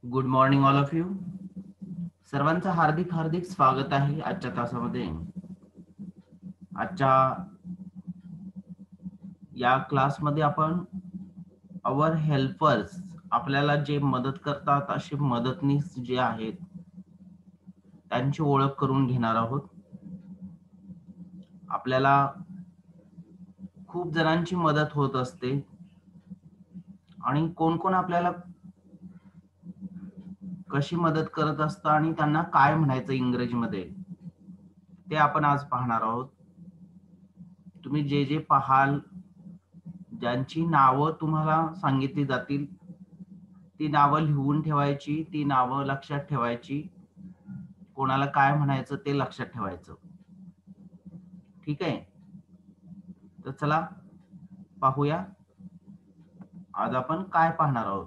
Good morning all of you. सर्वांचं हार्दिक हार्दिक स्वागत आहे आजच्या तासामध्ये. आजच्या या क्लासमध्ये आपण अवर हेल्पर्स, आपल्याला जे मदत करतात असे मदतनीस जे आहेत त्यांची ओळख करून घेणार आहोत. आपल्याला खूप जणांची मदत होत असते आणि कोण कोण आपल्याला कशी मदत करत असतं आणि त्यांना काय म्हणायचं इंग्रजीमध्ये ते आपण आज पाहणार आहोत. तुम्ही जे जे पाहाल, ज्यांची नावं तुम्हाला सांगितली जातील ती नावं लिहून ठेवायची, ती नावं लक्षात ठेवायची, कोणाला काय म्हणायचं ते लक्षात ठेवायचं. ठीक आहे, तर चला पाहूया आज आपण काय पाहणार आहोत.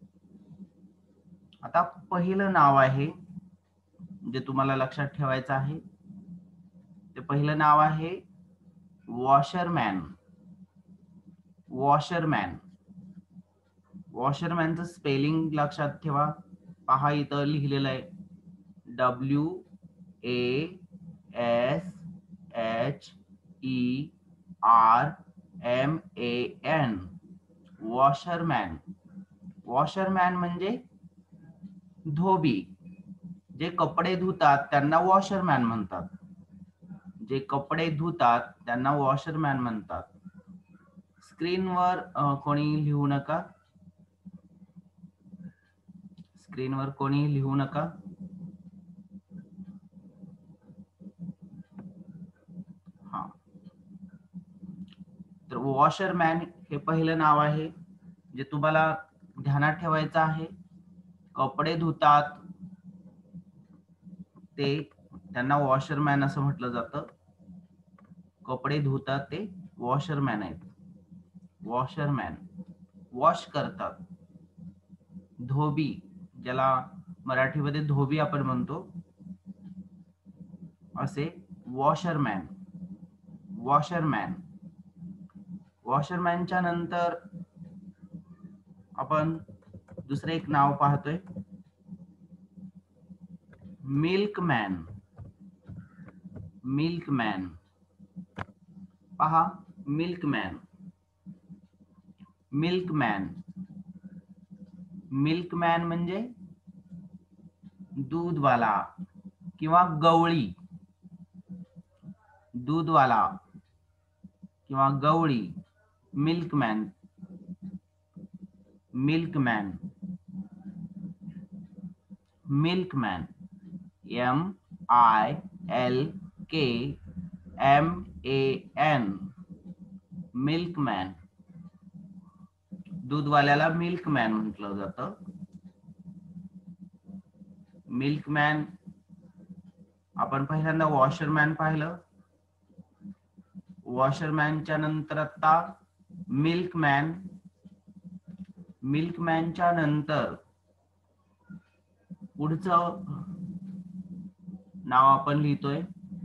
आता पहिलं नाव आहे जे तुम्हाला लक्षात ठेवायचं आहे, ते पहिलं नाव आहे वॉशरमॅन. वॉशरमॅन. वॉशरमॅनचं स्पेलिंग लक्षात ठेवा. पहा, इथं लिहिलेलं आहे WASHERMAN. वॉशरमॅन. वॉशरमॅन म्हणजे धोबी. जे कपडे धुतात त्यांना वॉशरमॅन म्हणतात. जे कपडे धुतात त्यांना वॉशरमॅन म्हणतात. स्क्रीनवर कोणी लिहू नका. स्क्रीनवर कोणी लिहू नका. हा, तर वॉशरमॅन हे पहिलं नाव आहे जे तुम्हाला ध्यानात ठेवायचं आहे. कपडे धुतात ते त्यांना वॉशरमॅन असं म्हटलं जातं. कपडे धुतात ते वॉशरमॅन आहेत. वॉशरमॅन वॉश करतात. धोबी, ज्याला मराठीमध्ये धोबी आपण म्हणतो, असे वॉशरमॅन. वॉशरमॅन. वॉशरमॅनच्या नंतर आपण दुसरे एक नाव पाहतोय, मिल्कमॅन. मिल्कमॅन. पहा, मिल्कमॅन. मिल्कमॅन. मिल्कमॅन म्हणजे दूधवाला किंवा गवळी. दूधवाला किंवा गवळी. Milkman. Milkman. Milkman. MILKMAN. Milkman. दूधवाल्याला मिल्कमॅन म्हटलं जातं. मिल्कमॅन. आपण पहिल्यांदा वॉशरमॅन पाहिलं. वॉशरमॅनच्या नंतर आता मिल्कमॅन. मिल्कमॅनच्या नंतर पुढचं नाव आपण लिहितोय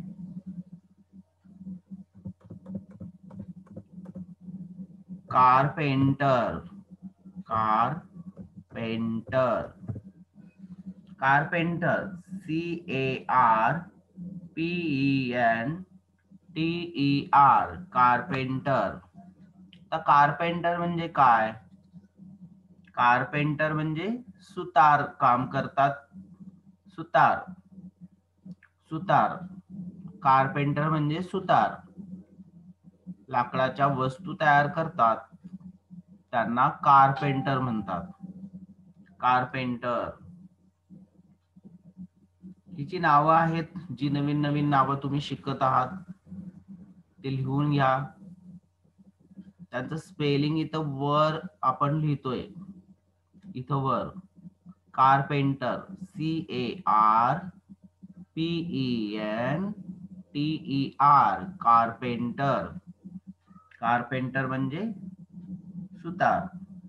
carpenter. Carpenter. Carpenter. CARPENTER. Carpenter. तर कारपेंटर म्हणजे काय? कारपेंटर म्हणजे सुतार काम करतात. सुतार. सुतार. कारपेंटर म्हणजे सुतार. लाकडाच्या वस्तू तयार करतात त्यांना कारपेंटर म्हणतात. कारपेंटर. हिची नावं आहेत, जी नवीन नवीन नावं तुम्ही शिकत आहात ते लिहून घ्या. त्यांचं स्पेलिंग इथं वर आपण लिहितोय. इथं वर कारपेंटर. CARPENTER. कारपेंटर. कारपेंटर म्हणजे सुतार.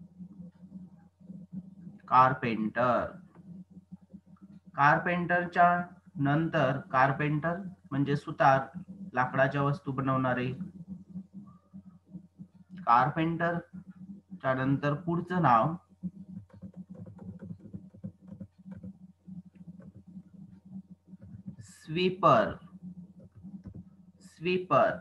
कारपेंटर. कारपेंटरच्या नंतर, कारपेंटर म्हणजे सुतार, लाकडाच्या वस्तू बनवणारे. कारपेंटर च्या नंतर पुढचं नाव sweeper, sweeper,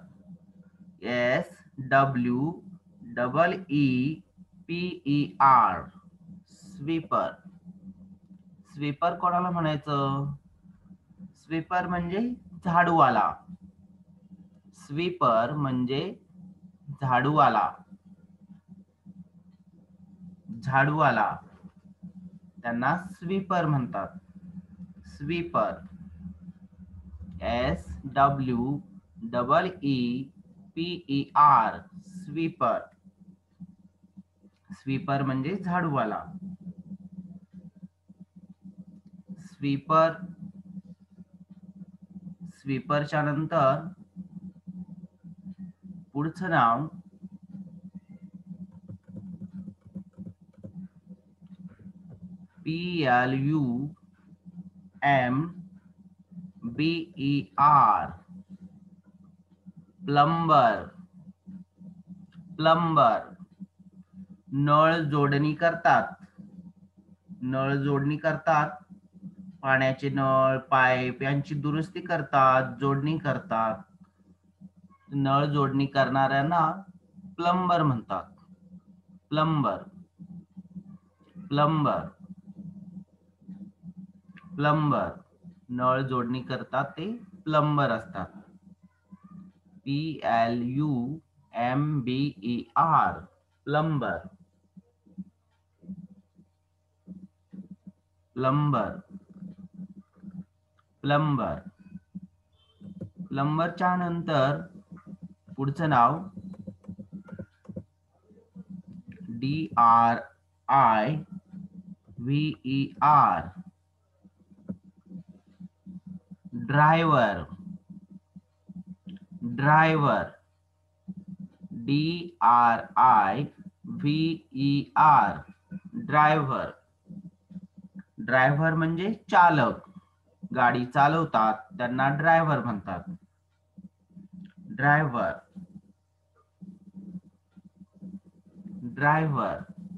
SWEEPER, sweeper. Sweeper कोणाला म्हणायचं? स्वीपर म्हणजे झाडूवाला. स्वीपर म्हणजे झाडूवाला, झाडूवाला, त्यांना स्वीपर म्हणतात. Sweeper, SWEEPER, sweeper. स्वीपर म्हणजे झाडूवाला. स्वीपर, स्वीपरच्या नंतर पुढचं नाव PLUMBER, प्लंबर, प्लंबर. नळ जोडणी करतात, नळ जोडणी करतात, पाण्याचे नळ, पाईप यांची दुरुस्ती करतात, जोडणी करतात. नळ जोडणी करणाऱ्यांना प्लंबर म्हणतात. Plumber, plumber, plumber. नळ जोडणी करतात ते प्लंबर असतात. PLUMBER, plumber, plumber, plumber. प्लंबरच्या नंतर पुढचं नाव DRIVER, driver, driver, DRIVER, driver. Driver म्हणजे चालक, गाडी चालवतात त्यांना ड्रायव्हर म्हणतात. Driver, driver.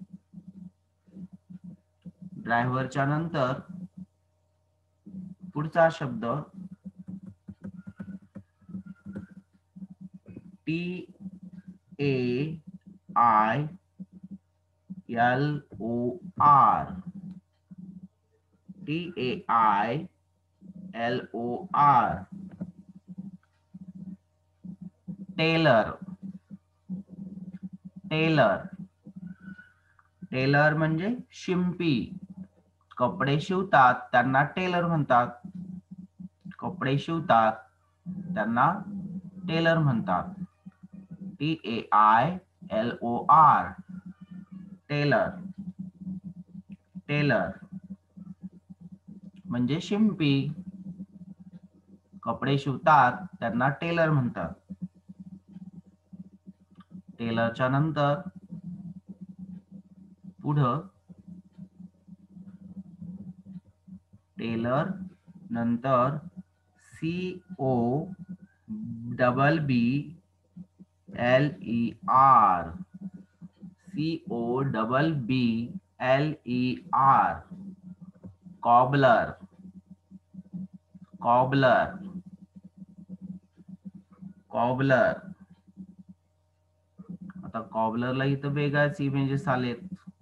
ड्रायव्हरच्या नंतर पुढचा शब्द TAILOR, TAILOR, tailor, tailor. Tailor म्हणजे शिंपी, कपडे शिवतात त्यांना टेलर म्हणतात. कपडे शिवतात त्यांना टेलर म्हणतात. TAILOR, टेलर, टेलर म्हणजे शिंपी, कपडे शिवतात त्यांना टेलर म्हणतात. टेलरच्या नंतर पुढं टेलर नंतर COBBLER, COBBLER, cobbler, cobbler, cobbler. आता कॉबलरला इथं वेगळ्याच इमेजेस आलेत.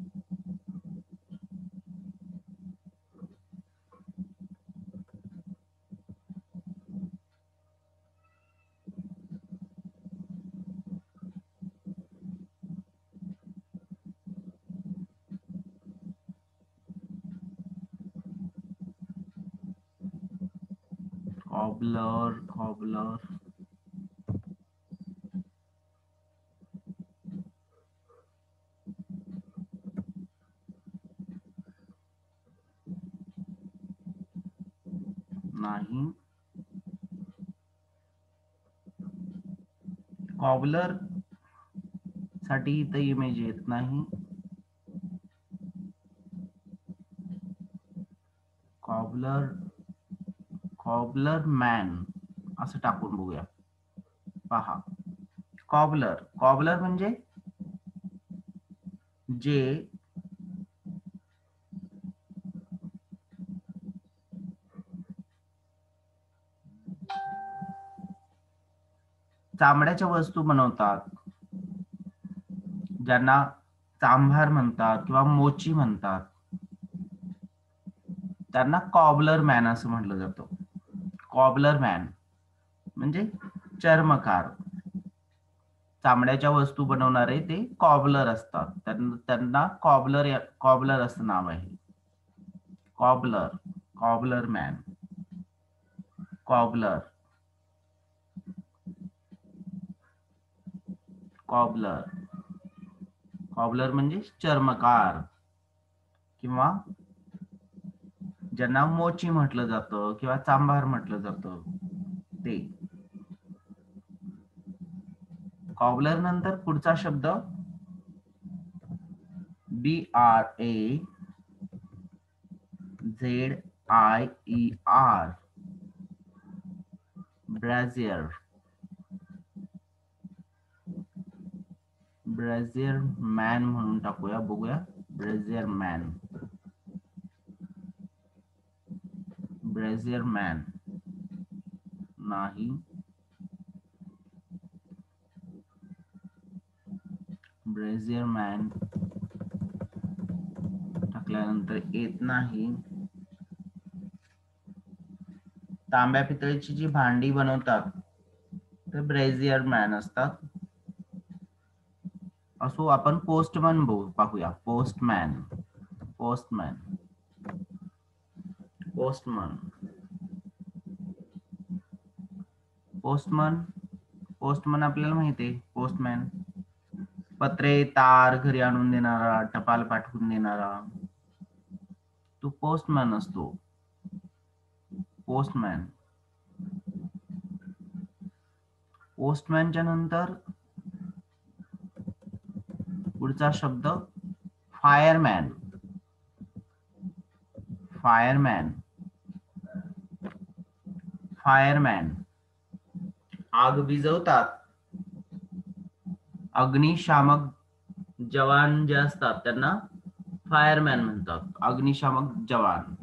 Cobbler, cobbler. नाही, कॉबलर साठी इथं इमेज येत नाही. कॉबलर, कॉबलर मॅन असं टाकून बघूया. पहा, कॉबलर, कॉबलर म्हणजे जे चामड्याच्या वस्तू बनवतात, ज्यांना चांभार म्हणतात किंवा मोची म्हणतात, त्यांना कॉबलर मॅन असं म्हटलं जातं. कॉबलर मॅन म्हणजे चर्मकार. चामड्याच्या वस्तू बनवणारे ते कॉबलर असतात. त्यांना कॉबलर असं नाव आहे. Cobbler, cobbler man, cobbler, cobbler. Cobbler म्हणजे चर्मकार किंवा ज्यांना मोची म्हटलं जातं किंवा चांभार म्हटलं जातं ते. कॉबलर नंतर पुढचा शब्द BRAZIER, ब्राझियर. ब्राझियर मॅन म्हणून टाकूया, बघूया. ब्राझियर मॅन, ब्राझियर मॅन नाही, ब्राझियर मॅन टाकल्यानंतर येत नाही. तांब्या पितळेची जी भांडी बनवतात ते ब्रेझियर मॅन असतात. असो, आपण पोस्टमन पाहूया. Postman, postman, postman, postman. Postman आपल्याला माहिती आहे. पोस्टमॅन पत्रे तार घरी आणून देणारा, टपाल पाठवून देणारा, तो पोस्टमॅन असतो. पोस्टमॅन. पोस्टमॅनच्या नंतर पुढचा शब्द फायरमॅन. फायरमॅन, फायरमॅन आग विझवतात. अग्निशामक जवान जे असतात त्यांना फायरमॅन म्हणतात. अग्निशामक जवान.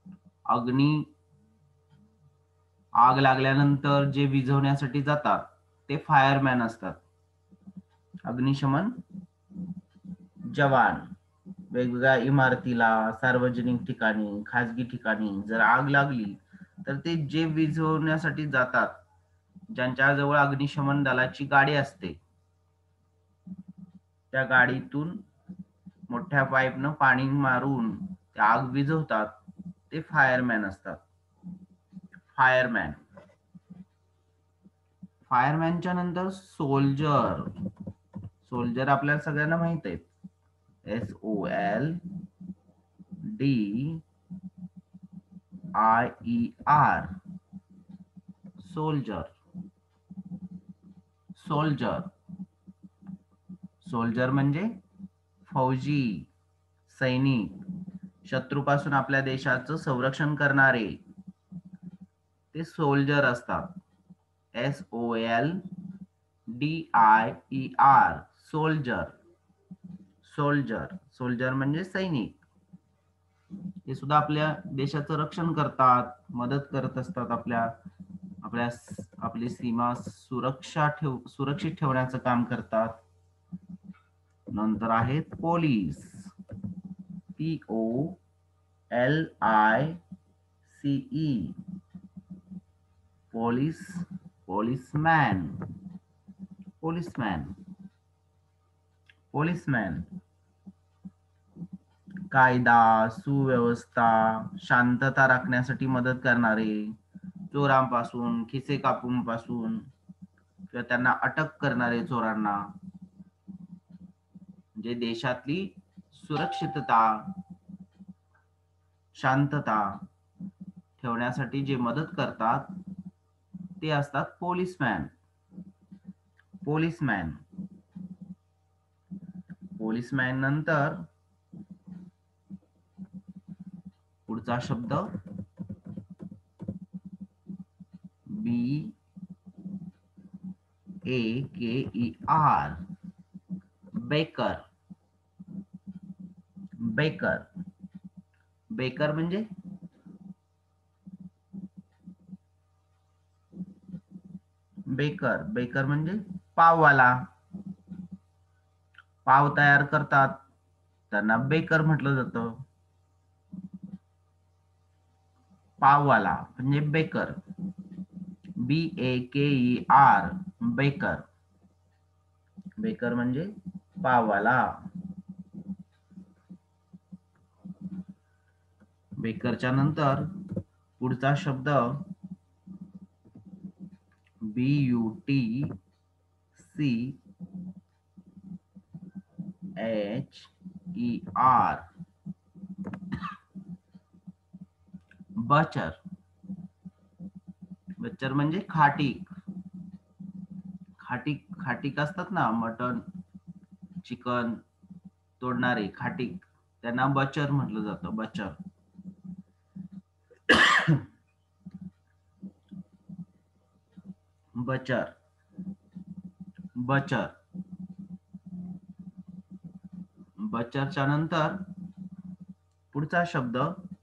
आग लागल्यानंतर जे विझवण्यासाठी जातात ते फायरमॅन असतात. अग्निशमन जवान. वेगवेगळ्या इमारतीला, सार्वजनिक ठिकाणी, खाजगी ठिकाणी जर आग लागली तर ते जे विझवण्यासाठी जातात, ज्यांच्या जवळ अग्निशमन दलाची गाडी असते, त्या गाडीतून मोठ्या पाईपनं पाणी मारून ते आग विझवतात, ते फायरमॅन असतात. फायरमॅन. फायरमॅनच्या नंतर सोल्जर. सोल्जर आपल्याला सगळ्यांना माहित आहे. SOLDIER, soldier. सोल्जर. सोल्जर म्हणजे फौजी, सैनिक, शत्रूपासून आपल्या देशाचं संरक्षण करणारे ते सोल्जर असतात. SOLDIER, soldier. सोल्जर. सोल्जर म्हणजे सैनिक. ते सुद्धा आपल्या देशाचं रक्षण करतात, मदत करत असतात. आपली सीमा सुरक्षित ठेवण्याचं काम करतात. नंतर आहेत police. POLICE, police. Policeman, policeman, policeman. कायदा सुव्यवस्था शांतता राखण्यासाठी मदत करणारे, चोरांपासून, खिसे कापून पासून किंवा त्यांना अटक करणारे चोरांना, जे देशातली सुरक्षितता, शांतता ठेवण्यासाठी जे मदत करतात ते असतात पोलीसमॅन. पोलीसमॅन. पोलीसमॅन नंतर पुढचा शब्द BAKER, बेकर. बेकर. बेकर म्हणजे बेकर, बेकर म्हणजे पाववाला. पाव तयार करतात त्यांना बेकर म्हटलं जातं. पाववाला म्हणजे बेकर, BAKER, बेकर. बेकर म्हणजे पाववाला. बेकरच्या नंतर पुढचा शब्द BUTCHER, बचर. बचर म्हणजे खाटीक. खाटीक, खाटीक असतात ना, मटन चिकन तोडणारे खाटीक, त्यांना बचर म्हटलं जातं. बचर. बचर, बचर. बचरच्या नंतर पुढचा शब्द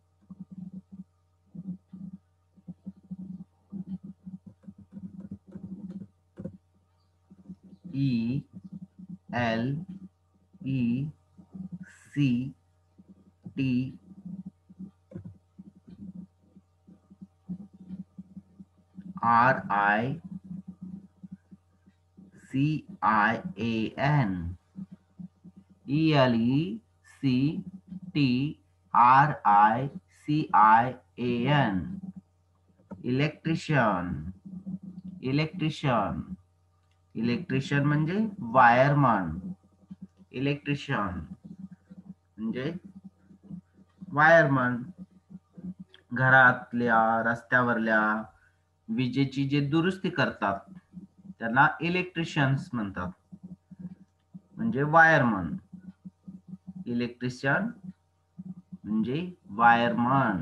ELECTRICIAN, इलेक्ट्रिशियन. इलेक्ट्रिशियन, इलेक्ट्रिशियन म्हणजे वायरमन. इलेक्ट्रिशियन म्हणजे वायरमन. घरातल्या रस्त्यावरल्या विजेची जे दुरुस्ती करतात त्यांना इलेक्ट्रिशियन्स म्हणतात, म्हणजे वायरमन. इलेक्ट्रिशियन म्हणजे वायरमन,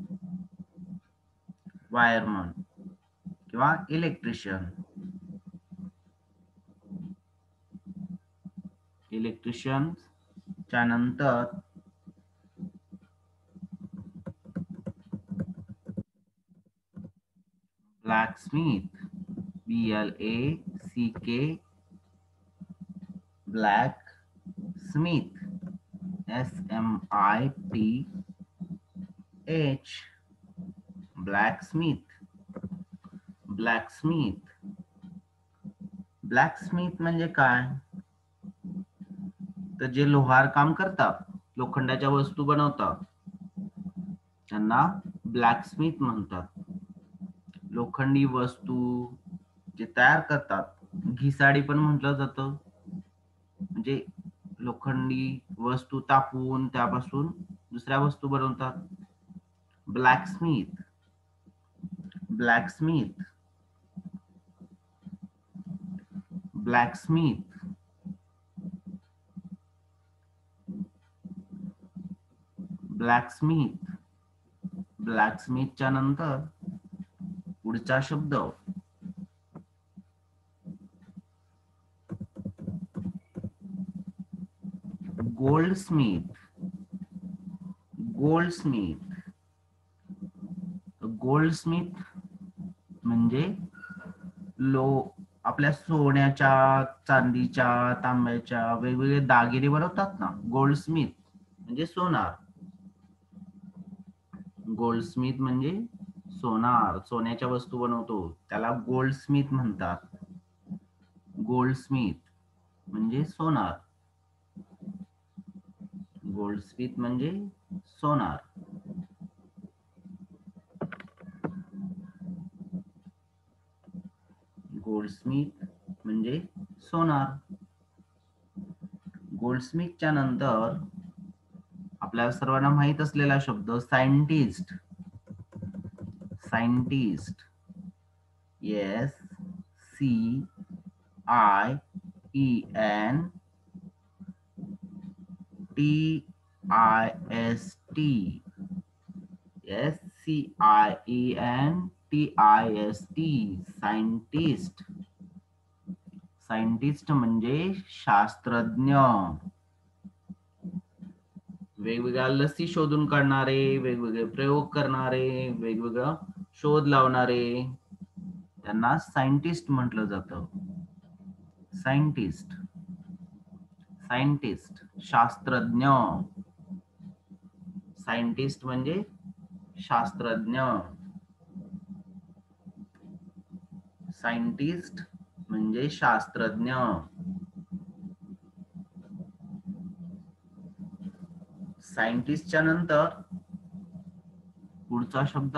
वायरमन किंवा इलेक्ट्रिशियन. इलेक्ट्रिशियन च्या नंतर blacksmith, BLACK, black smith, SMITH, blacksmith. Blacksmith, blacksmith म्हणजे काय, तर जे लोहार काम करतात, लोखंडाच्या वस्तू बनवतात, त्यांना ब्लॅकस्मिथ म्हणतात. लोखंडी वस्तू जे तयार करतात, घिसाडी पण म्हटलं जातं, म्हणजे लोखंडी वस्तू तापवून त्यापासून दुसऱ्या वस्तू बनवतात. ब्लॅकस्मिथ, ब्लॅकस्मिथ, ब्लॅकस्मिथ. ब्लॅकस्मिथ. ब्लॅकस्मिथच्या नंतर पुढचा शब्द गोल्डस्मिथ. गोल्डस्मिथ, गोल्डस्मिथ म्हणजे आपल्या सोन्याच्या, चांदीच्या, तांब्याच्या वेगवेगळे दागिने बनवतात ना, गोल्डस्मिथ म्हणजे सोनार. गोल्डस्मिथ म्हणजे सोनार, सोन्याच्या वस्तू बनवतो त्याला गोल्डस्मिथ म्हणतात. गोल्डस्मिथ म्हणजे सोनार. गोल्डस्मिथ म्हणजे सोनार. गोल्डस्मिथ म्हणजे सोनार. गोल्डस्मिथच्या नंतर आपल्याला सर्वांना माहित असलेला शब्द scientist. Scientist, SCIENTIST, scientist. Scientist म्हणजे शास्त्रज्ञ. वेगवेगळ्या लसी शोधून काढणारे, वेगवेगळे प्रयोग करणारे, वेगवेगळा शोध लावणारे त्यांना सायंटिस्ट म्हटलं जातं. सायंटिस्ट, सायंटिस्ट शास्त्रज्ञ. सायंटिस्ट म्हणजे शास्त्रज्ञ. सायंटिस्ट म्हणजे शास्त्रज्ञ. सायंटिस्टच्या नंतर पुढचा शब्द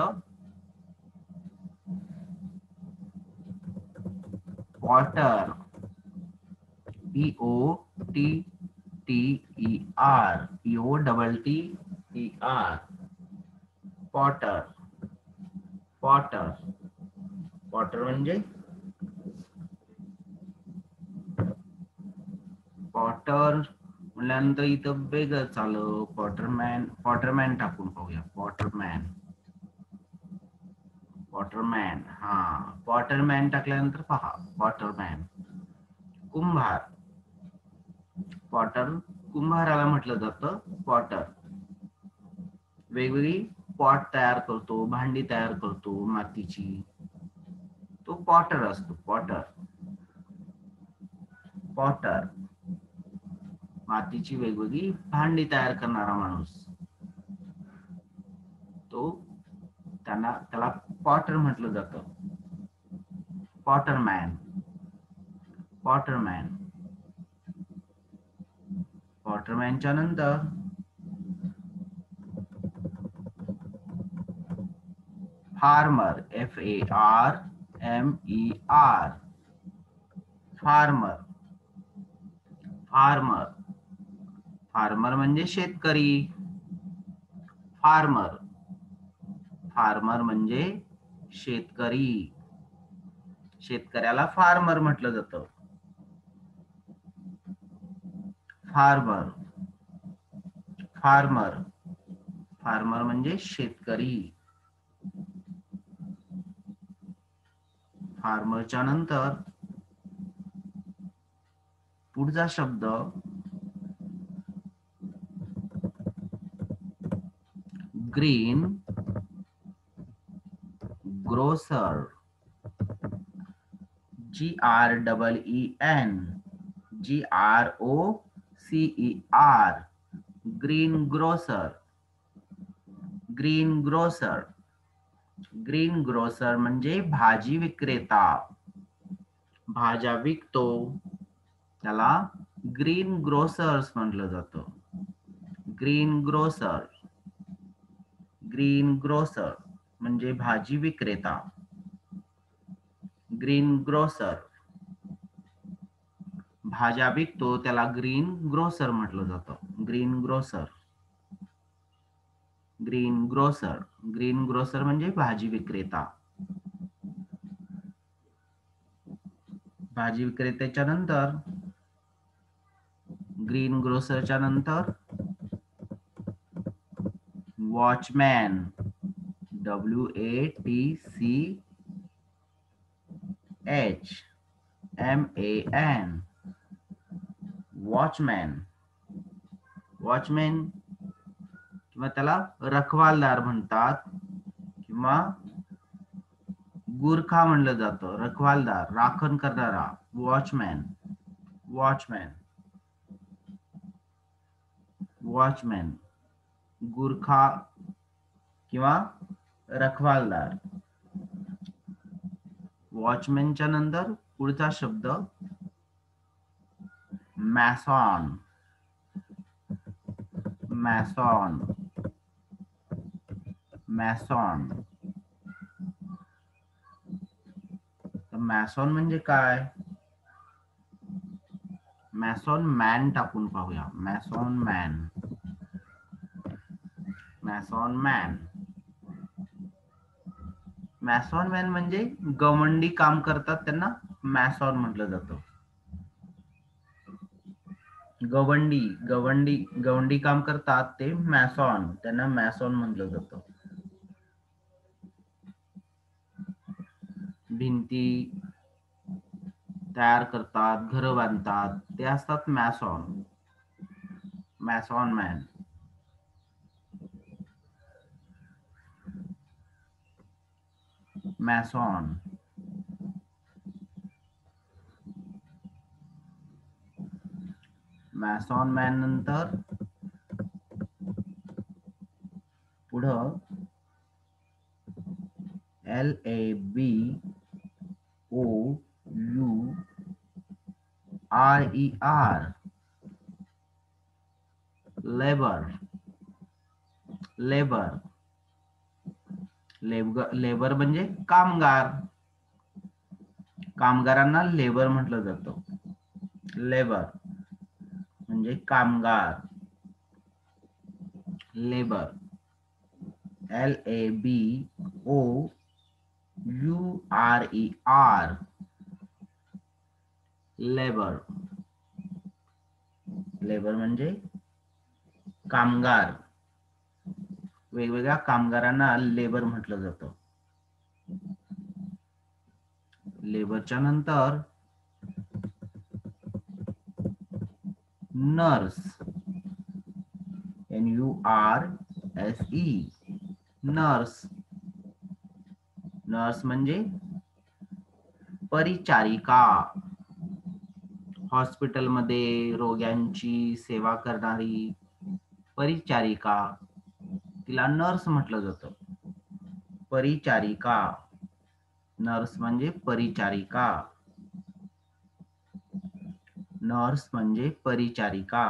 potter. POTTER, POTTER, potter. Potter, potter म्हणजे पॉटर म्हटल्यानंतर इथं वेगळंच आलं. पॉटरमॅन, पॉटरमॅन टाकून पाहूया. पॉटरमॅन, पॉटरमॅन. हा, पॉटरमॅन टाकल्यानंतर पहा, पॉटरमॅन. कुंभार. पॉटर, कुंभाराला म्हटलं जातं पॉटर. वेगवेगळी पॉट तयार करतो, भांडी तयार करतो मातीची, तो पॉटर असतो. पॉटर, पॉटर मातीची वेगवेगळी भांडी तयार करणारा माणूस, तो त्याला पॉटर म्हटलं जातं. पॉटरमॅन, पॉटरमॅन. पॉटरमॅनच्या नंतर farmer. FARMER, farmer. Farmer, farmer म्हणजे शेतकरी. फार्मर, फार्मर म्हणजे शेतकरी. शेतकऱ्याला फार्मर म्हटलं जातं. फार्मर, फार्मर, फार्मर म्हणजे शेतकरी. फार्मरच्या नंतर पुढचा शब्द green grocer. GREEN, green grocer. Green grocer, green grocer म्हणजे भाजी विक्रेता. भाज्या विकतो त्याला ग्रीन ग्रोसर्स म्हटलं जातं. ग्रीन ग्रोसर, ग्रीन ग्रोसर म्हणजे भाजी विक्रेता. ग्रीन ग्रोसर, भाज्या विकतो त्याला ग्रीन ग्रोसर म्हटलं जातं. Green grocer, green grocer. Green grocer म्हणजे भाजी विक्रेता. भाजी विक्रेत्याच्या नंतर, ग्रीन ग्रोसरच्या नंतर वॉचमॅन. WATCHMAN, watchman. वॉचमॅन किंवा त्याला रखवालदार म्हणतात किंवा गुरखा म्हणलं जातं. रखवालदार, राखण करणारा. Watchman, watchman, watchman. गुरखा किंवा रखवालदार. वॉचमॅनच्या नंतर पुढचा शब्द मॅसॉन. मॅसॉन, मॅसॉन. मॅसॉन म्हणजे काय? मॅसॉन मॅन टाकून पाहूया. Mason man, mason man. Mason man म्हणजे गवंडी काम करतात त्यांना मॅसॉन म्हटलं जातं. गवंडी, गवंडी, गवंडी काम करतात ते मॅसॉन, त्यांना मॅसॉन म्हटलं जातं. भिंती तयार करतात, घरं बांधतात, ते असतात मॅसॉन. मॅसॉन मॅन. मॅसॉन. मॅसॉन मॅन नंतर पुढं LABOURER लेबर. लेबर लेबर म्हणजे कामगार. कामगारांना लेबर म्हटलं जातं. लेबर म्हणजे कामगार. Labour LABOURER labour. लेबर म्हणजे कामगार. वेगवेगळ्या कामगारांना लेबर म्हटलं जातं. लेबरच्या नंतर नर्स. NURSE nurse. नर्स म्हणजे परिचारिका. हॉस्पिटलमध्ये रोग्यांची सेवा करणारी परिचारिका, तिला नर्स म्हटलं जातं. परिचारिका. नर्स म्हणजे परिचारिका. नर्स म्हणजे परिचारिका.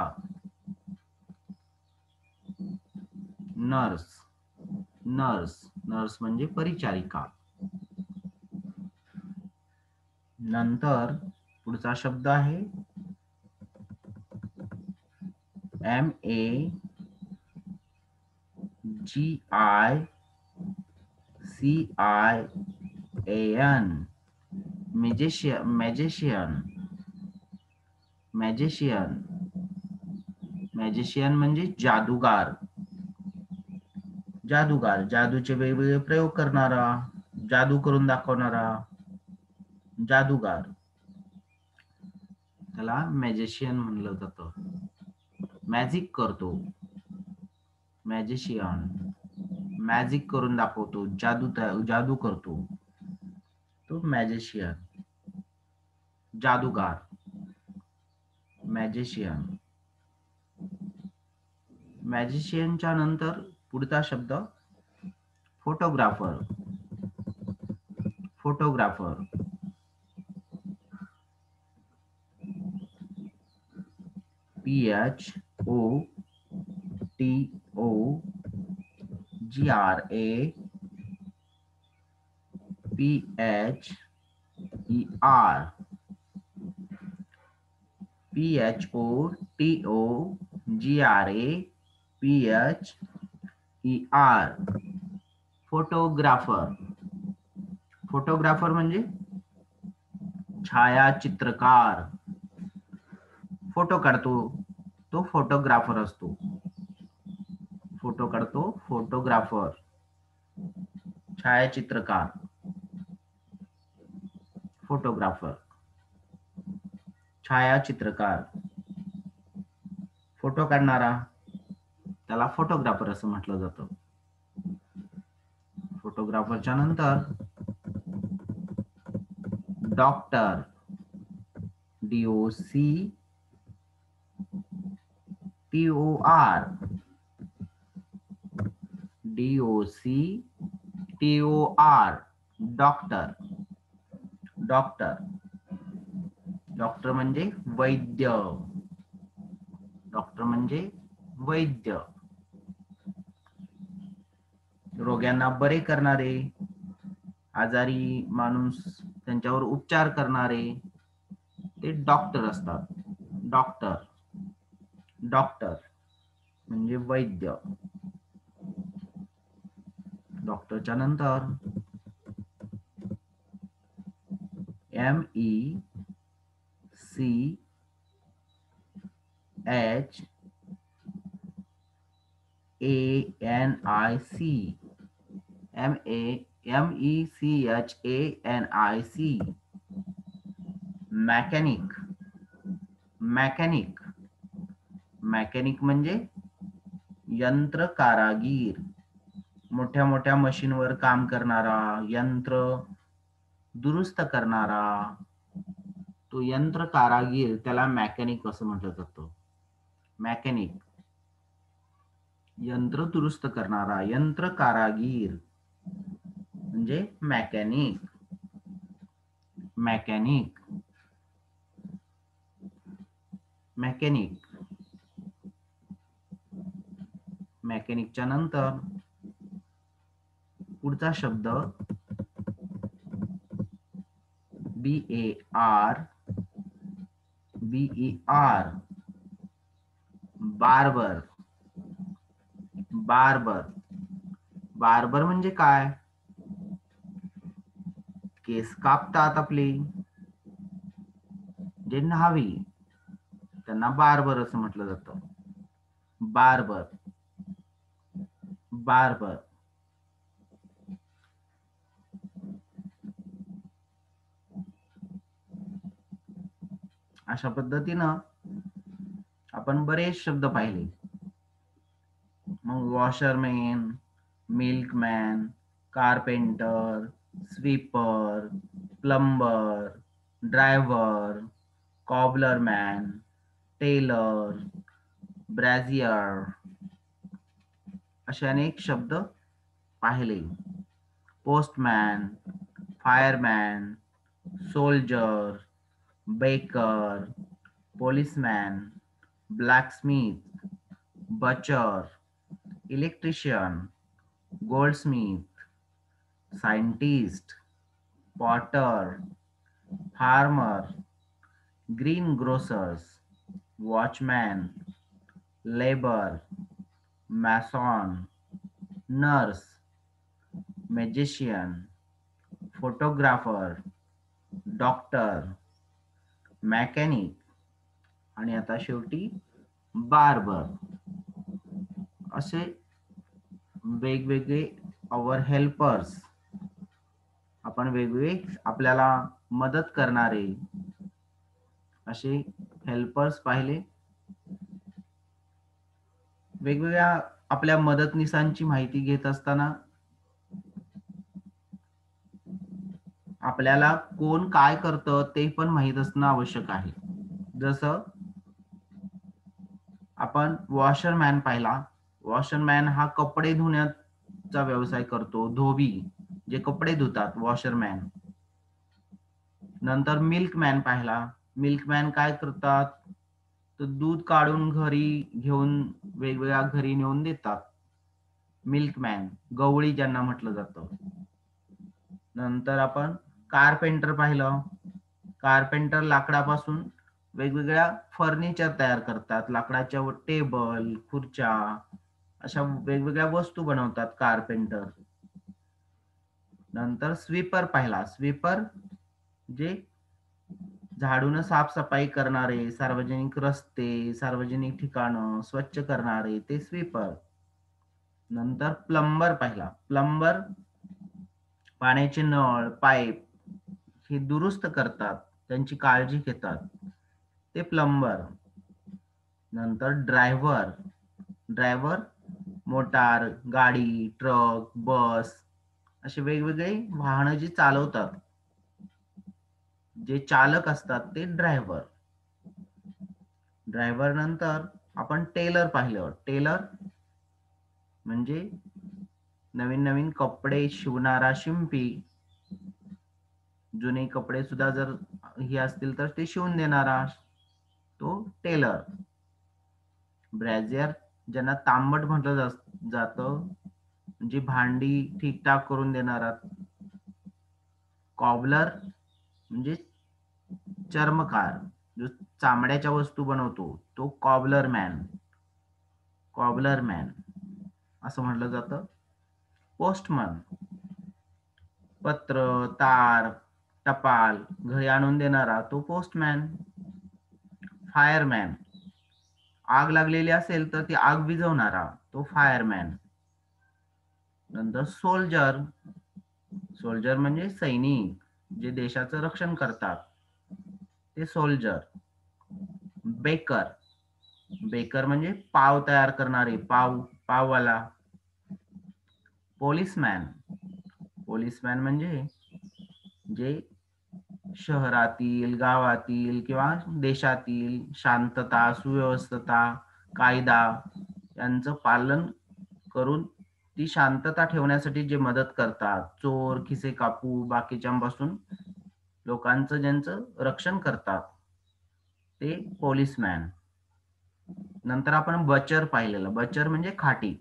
नर्स. नर्स. नर्स म्हणजे परिचारिका. नंतर पुढचा शब्द आहे MAGICIAN मॅजिशियन. मॅजिशियन. मॅजिशियन म्हणजे जादूगार. जादूगार. जादूचे वेगवेगळे प्रयोग करणारा, जादू करून दाखवणारा जादूगार, त्याला मॅजिशियन म्हणलं जातं. मॅजिक करतो. मॅजिशियन मॅजिक करून दाखवतो, जादू करतो, तो मॅजिशियन. जादूगार. मॅजिशियन. मॅजिशियनच्या नंतर पुढचा शब्द photographer. Photographer. PHOTOGRAPHER. PHOTOGRAPHER. Photographer. Photographer म्हणजे छायाचित्रकार. फोटो काढतो तो फोटोग्राफर असतो. फोटो काढतो फोटोग्राफर. छायाचित्रकार. फोटोग्राफर. छायाचित्रकार. फोटो काढणारा त्याला फोटोग्राफर असं म्हटलं जातं. फोटोग्राफरच्या नंतर doctor. DOCTOR. DOCTOR. Doctor. Doctor. Doctor म्हणजे वैद्य. डॉक्टर म्हणजे वैद्य. रोग्यांना बरे करणारे, आजारी माणूस त्यांच्यावर उपचार करणारे ते डॉक्टर असतात. डॉक्टर. डॉक्टर म्हणजे वैद्य. डॉक्टरच्या नंतर MECHANIC. MECHANIC. Mechanic. Mechanic. Mechanic म्हणजे यंत्र कारागीर. मोठ्या मोठ्या मशीनवर काम करणारा, यंत्र दुरुस्त करणारा, तो यंत्र कारागीर त्याला मॅकॅनिक असं म्हटलं जातं. मेकॅनिक, यंत्र दुरुस्त करणारा, यंत्र कारागीर म्हणजे मेकॅनिक. Mechanic, mechanic. मेकॅनिकच्या नंतर पुढचा शब्द BAR, बार्बर. बार्बर, बार्बर म्हणजे काय? केस कापतात आपले जे न्हावी, त्यांना बार्बर असं म्हटलं जातं. बार्बर, बार्बर. अशा पद्धतीनं आपण बरेच शब्द पाहिले. मग washerman, milkman, carpenter, sweeper, plumber, driver, cobblerman, tailor, brazier असे अनेक शब्द पाहिले. Postman, fireman, soldier, baker, policeman, blacksmith, butcher, electrician, goldsmith, scientist, potter, farmer, green grocers, watchman, labour, mason, nurse, magician, photographer, doctor, mechanic आणि आता शेवटी बार्बर. असे वेगवेगळे आवर helpers, आपण वेगवेगळे आपल्याला मदत करणारे असे हेल्पर्स पाहिले. वेगवेगळ्या आपल्या मदतनीसांची माहिती घेत असताना आपल्याला कोण काय करतं ते पण माहित असणं आवश्यक आहे. जसं आपण वॉशरमॅन पाहिला. वॉशरमॅन हा कपडे धुण्याचा व्यवसाय करतो. धोबी जे कपडे धुतात, वॉशरमॅन. नंतर मिल्कमॅन पाहिला. मिल्कमॅन काय करतात, तर दूध काढून घरी घेऊन वेगवेगळ्या घरी नेऊन देतात. मिल्कमॅन, गवळी ज्यांना म्हटलं जातं. नंतर आपण कारपेंटर पाहिलं. कारपेंटर लाकडापासून वेगवेगळ्या फर्निचर तयार करतात. लाकडाच्या टेबल, खुर्च्या अशा वेगवेगळ्या वस्तू बनवतात कारपेंटर. नंतर स्वीपर पाहिला. स्वीपर जे झाडून साफसफाई करणारे, सार्वजनिक रस्ते, सार्वजनिक ठिकाणं स्वच्छ करणारे ते स्वीपर. नंतर प्लंबर पाहिला. प्लंबर पाण्याचे नळ, पाईप हे दुरुस्त करतात, त्यांची काळजी घेतात, ते प्लंबर. नंतर ड्रायव्हर. ड्रायव्हर मोटार, गाडी, ट्रक, बस असे वेगवेगळे वाहनं जी चालवतात, जे चालक असतात ते ड्रायव्हर. ड्रायव्हर नंतर आपण टेलर पाहिलं. टेलर म्हणजे नवीन नवीन कपडे शिवणारा शिंपी. जुने कपडे सुद्धा जर हे असतील तर ते शिवून देणारा तो टेलर. ब्रॅझियर ज्यांना तांबट म्हटलं जातं, म्हणजे भांडी ठीकठाक करून देणारा. कॉबलर म्हणजे चर्मकार, जो चामड्याच्या वस्तू बनवतो तो कॉबलर मॅन. कॉबलर मॅन असं म्हटलं जातं. पोस्टमन, पत्र, तार, टपाल घरी आणून देणारा तो पोस्टमॅन. फायरमॅन, आग लागलेली असेल तर ती आग विझवणारा तो फायरमॅन. नंतर सोल्जर. सोल्जर म्हणजे सैनिक, जे देशाचं रक्षण करतात ते सोल्जर. बेकर. बेकर म्हणजे पाव तयार करणारे, पाववाला. पोलिसमॅन. पोलिसमॅन म्हणजे जे शहरातील, गावातील किंवा देशातील शांतता, सुव्यवस्था कायदा यांचं पालन करून ती शांतता ठेवण्यासाठी जे मदत करतात, चोर, खिसे कापू, बाकीच्यांपासून लोकांचं ज्यांचं रक्षण करतात, ते पोलिसमॅन. नंतर आपण बचर पाहिलेलं. बचर म्हणजे खाटी,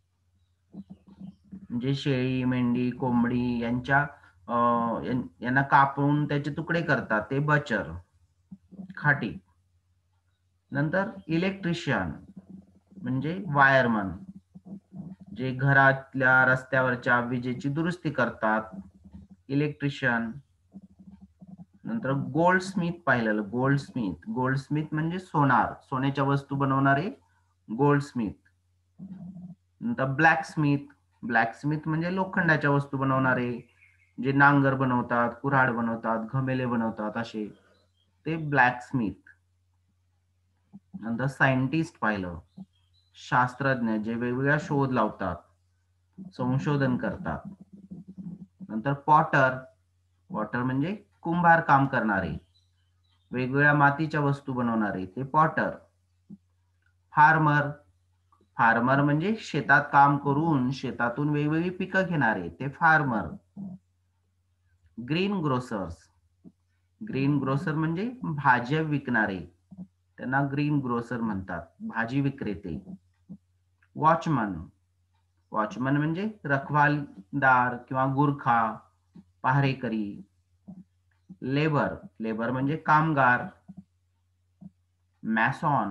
म्हणजे शेळी, मेंढी, कोंबडी यांना कापून त्याचे तुकडे करतात, ते बचर, खाटी. नंतर इलेक्ट्रिशियन म्हणजे वायरमन, जे घरातल्या रस्त्यावरच्या विजेची दुरुस्ती करतात, इलेक्ट्रिशियन. नंतर गोल्डस्मिथ पाहिलेलं. गोल्डस्मिथ म्हणजे सोन्याच्या वस्तू बनवणारे गोल्डस्मिथ. नंतर ब्लॅकस्मिथ म्हणजे लोखंडाच्या वस्तू बनवणारे, जे नांगर बनवतात, कुऱ्हाड बनवतात, घमेले बनवतात, असे ते ब्लॅकस्मिथ. नंतर सायंटिस्ट पाहिलं. शास्त्रज्ञ, जे वेगवेगळ्या शोध लावतात, संशोधन करतात. नंतर पॉटर म्हणजे कुंभार काम करणारे, वेगवेगळ्या मातीच्या वस्तू बनवणारे, ते पॉटर. फार्मर म्हणजे शेतात काम करून शेतातून वेगवेगळी पिकं घेणारे, ते फार्मर. ग्रीन ग्रोसर म्हणजे भाज्या विकणारे, त्यांना ग्रीन ग्रोसर म्हणतात, भाजी विक्रेते. वॉचमन म्हणजे रखवालदार किंवा गुरखा, पहारेकरी. लेबर म्हणजे कामगार. मॅसॉन,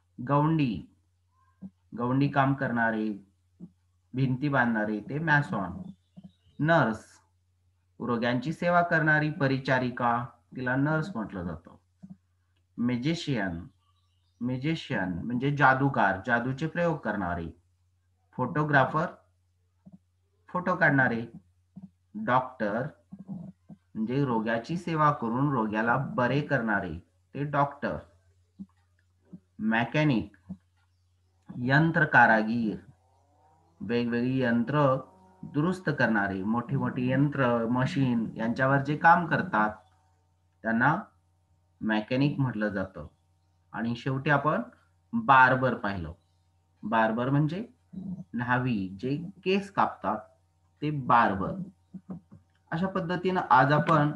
गवंडी काम करणारे, भिंती बांधणारे, ते मॅसॉन. नर्स, रोग्यांची सेवा करणारी परिचारिका, तिला नर्स म्हटलं जातं. मेजिशियन म्हणजे जादूगार, जादूचे प्रयोग करणारे. फोटोग्राफर, फोटो काढणारे. डॉक्टर म्हणजे रोग्याची सेवा करून रोग्याला बरे करणारे, ते डॉक्टर. मेकॅनिक, यंत्र कारागीर, वेगवेगळी यंत्र दुरुस्त करणारे, मोठी यंत्र, मशीन यांच्यावर जे काम करतात, त्यांना मेकॅनिक म्हटलं जातं. आणि शेवटी आपण बार्बर पाहिलं. बार्बर म्हणजे न्हावी, जे केस कापतात, ते बार्बर. अशा पद्धतीनं आज आपण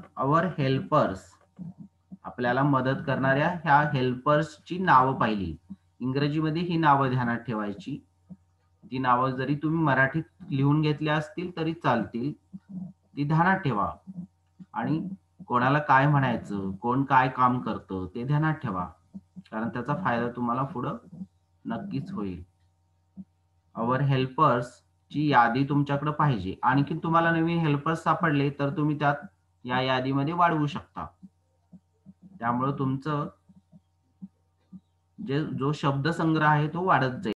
आपल्याला मदत करणाऱ्या ह्या हेल्पर्सची नावं पाहिली. इंग्रजीमध्ये ही नावं ध्यानात ठेवायची. ती नावं जरी तुम्ही मराठीत लिहून घेतली असतील तरी चालतील, ती ध्यानात ठेवा. आणि कोणाला काय म्हणायचं, कोण काय काम करतं, ते ध्यानात ठेवा, कारण त्याचा फायदा तुम्हाला पुढं नक्कीच होईल. ची यादी तुमच्याकडे पाहिजे. आणखी तुम्हाला नवीन हेल्पर्स सापडले तर तुम्ही त्यात या यादीमध्ये वाढवू शकता. त्यामुळे तुमचं जो शब्दसंग्रह आहे तो वाढत जाईल.